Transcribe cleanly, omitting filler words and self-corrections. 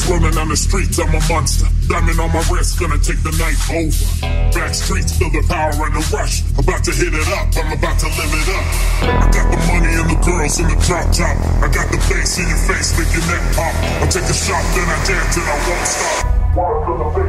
Running on the streets, I'm a monster. Diamond on my wrist, gonna take the night over. Back streets, feel the power and the rush. About to hit it up, I'm about to live it up. I got the money and the girls in the drop top. I got the bass in your face, make your neck pop. I'll take a shot, then I dance and I won't stop.